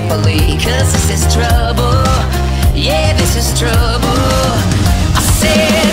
carefully, 'cause this is trouble. Yeah, this is trouble. I said